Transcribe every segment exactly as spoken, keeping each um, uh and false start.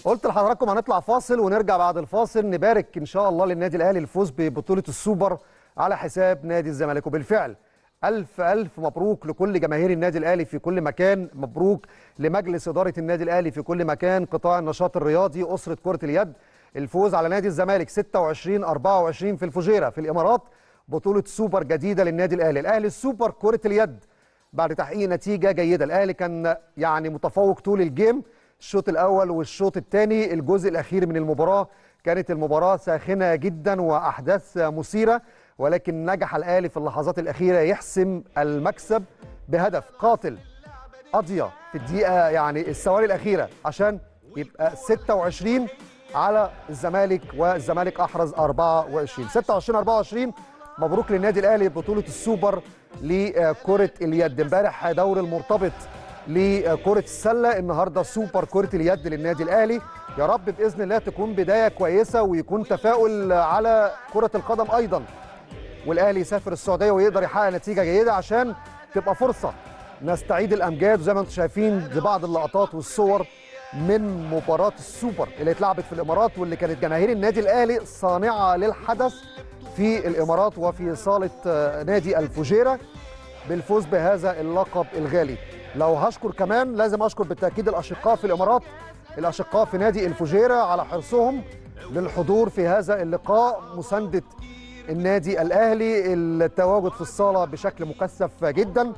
قلت لحضراتكم هنطلع فاصل ونرجع بعد الفاصل نبارك ان شاء الله للنادي الاهلي الفوز ببطوله السوبر على حساب نادي الزمالك. وبالفعل الف الف مبروك لكل جماهير النادي الاهلي في كل مكان، مبروك لمجلس اداره النادي الاهلي في كل مكان، قطاع النشاط الرياضي، اسره كره اليد. الفوز على نادي الزمالك ستة وعشرين أربعة وعشرين في الفجيره في الامارات، بطوله سوبر جديده للنادي الاهلي. الاهلي السوبر كره اليد بعد تحقيق نتيجه جيده. الاهلي كان يعني متفوق طول الجيم، الشوط الاول والشوط الثاني. الجزء الاخير من المباراه كانت المباراه ساخنه جدا واحداث مثيره، ولكن نجح الاهلي في اللحظات الاخيره يحسم المكسب بهدف قاتل قضيه في الدقيقه يعني الثواني الاخيره عشان يبقى ستة وعشرين على الزمالك، والزمالك احرز أربعة وعشرين. ستة وعشرين أربعة وعشرين. مبروك للنادي الاهلي بطوله السوبر لكره اليد. امبارح دور المرتبط لكرة السلة، النهارده سوبر كرة اليد للنادي الأهلي. يا رب بإذن الله تكون بداية كويسة ويكون تفاؤل على كرة القدم أيضا، والأهلي يسافر السعودية ويقدر يحقق نتيجة جيدة عشان تبقى فرصة نستعيد الأمجاد. وزي ما انتم شايفين ببعض اللقطات والصور من مباراة السوبر اللي اتلعبت في الإمارات، واللي كانت جماهير النادي الأهلي صانعة للحدث في الإمارات وفي صالة نادي الفجيرة بالفوز بهذا اللقب الغالي. لو هشكر كمان لازم اشكر بالتاكيد الاشقاء في الامارات، الاشقاء في نادي الفجيره على حرصهم للحضور في هذا اللقاء، مسانده النادي الاهلي، التواجد في الصاله بشكل مكثف جدا.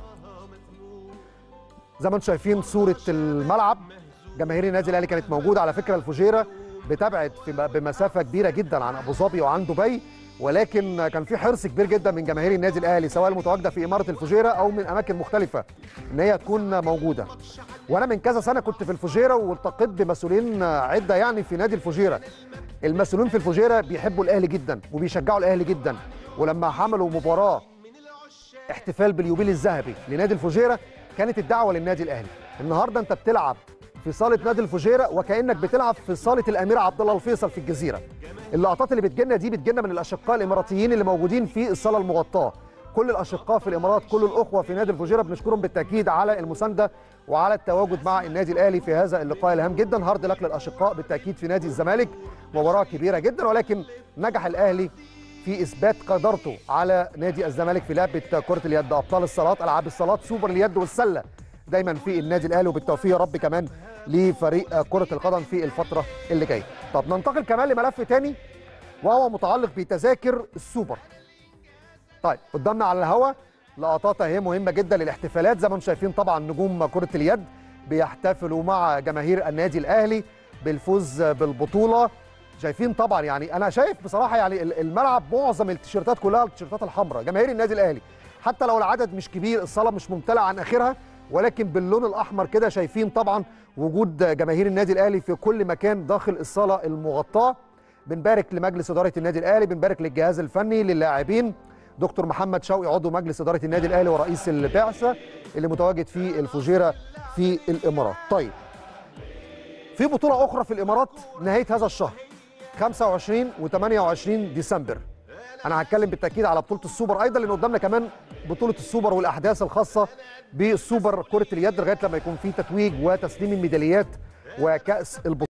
زي ما انتم شايفين صوره الملعب، جماهير النادي الاهلي كانت موجوده. على فكره الفجيره بتبعد بمسافه كبيره جدا عن ابو ظبي وعن دبي، ولكن كان في حرص كبير جدا من جماهير النادي الاهلي سواء المتواجده في اماره الفجيره او من اماكن مختلفه ان هي تكون موجوده. وانا من كذا سنه كنت في الفجيره والتقيت بمسؤولين عده يعني في نادي الفجيره. المسؤولين في الفجيره بيحبوا الاهلي جدا وبيشجعوا الاهلي جدا، ولما عملوا مباراه احتفال باليوبيل الذهبي لنادي الفجيره كانت الدعوه للنادي الاهلي. النهارده انت بتلعب في صاله نادي الفجيره وكانك بتلعب في صاله الامير عبد الله الفيصل في الجزيره. اللقطات اللي بتجينا دي بتجينا من الاشقاء الاماراتيين اللي موجودين في الصاله المغطاه. كل الاشقاء في الامارات، كل الاخوه في نادي الفجيره بنشكرهم بالتاكيد على المسانده وعلى التواجد مع النادي الاهلي في هذا اللقاء الهام جدا. هارد لك للاشقاء بالتاكيد في نادي الزمالك، مباراه كبيره جدا، ولكن نجح الاهلي في اثبات قدرته على نادي الزمالك في لعبه كره اليد. ابطال الصالات، العاب الصالات، سوبر اليد والسله دايما في النادي الاهلي، وبالتوفيق يا رب كمان لفريق كره القدم في الفتره اللي جايه. طب ننتقل كمان لملف تاني وهو متعلق بتذاكر السوبر. طيب قدامنا على الهواء لقطات اهي مهمه جدا للاحتفالات. زي ما انتم شايفين طبعا نجوم كره اليد بيحتفلوا مع جماهير النادي الاهلي بالفوز بالبطوله. شايفين طبعا يعني انا شايف بصراحه يعني الملعب معظم التيشيرتات كلها التيشيرتات الحمراء جماهير النادي الاهلي، حتى لو العدد مش كبير، الصاله مش ممتلئه عن اخرها، ولكن باللون الاحمر كده شايفين طبعا وجود جماهير النادي الاهلي في كل مكان داخل الصاله المغطاه. بنبارك لمجلس اداره النادي الاهلي، بنبارك للجهاز الفني، للاعبين، دكتور محمد شوقي عضو مجلس اداره النادي الاهلي ورئيس البعثه اللي متواجد في الفجيره في الامارات. طيب في بطوله اخرى في الامارات نهايه هذا الشهر خمسة وعشرين وثمانية وعشرين ديسمبر. انا هتكلم بالتاكيد على بطوله السوبر ايضا، لان قدامنا كمان بطوله السوبر والاحداث الخاصه بالسوبر كره اليد لغايه لما يكون في تتويج وتسليم الميداليات وكاس البطوله.